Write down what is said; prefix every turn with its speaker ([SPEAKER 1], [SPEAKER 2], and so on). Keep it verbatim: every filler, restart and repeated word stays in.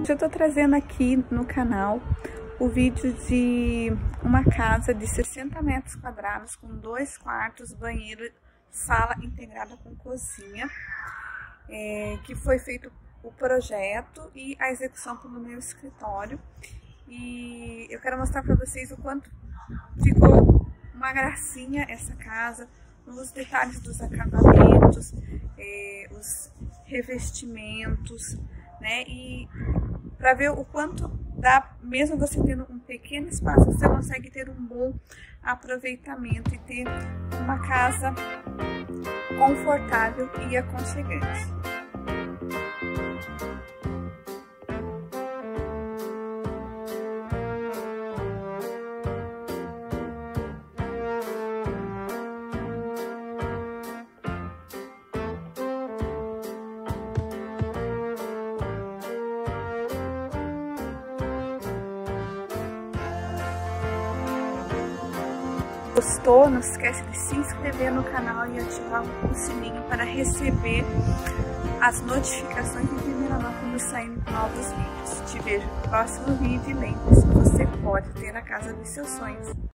[SPEAKER 1] Hoje eu tô trazendo aqui no canal o vídeo de uma casa de sessenta metros quadrados com dois quartos, banheiro, sala integrada com cozinha, é, que foi feito o projeto e a execução pelo meu escritório. E eu quero mostrar para vocês o quanto ficou uma gracinha essa casa, nos detalhes dos acabamentos, é, os revestimentos, né? E para ver o quanto dá, mesmo você tendo um pequeno espaço, você consegue ter um bom aproveitamento e ter uma casa confortável e aconchegante. Gostou? Não esquece de se inscrever no canal e ativar o sininho para receber as notificações em primeira mão quando saírem novos vídeos. Te vejo no próximo vídeo e lembre-se, você pode ter a casa dos seus sonhos.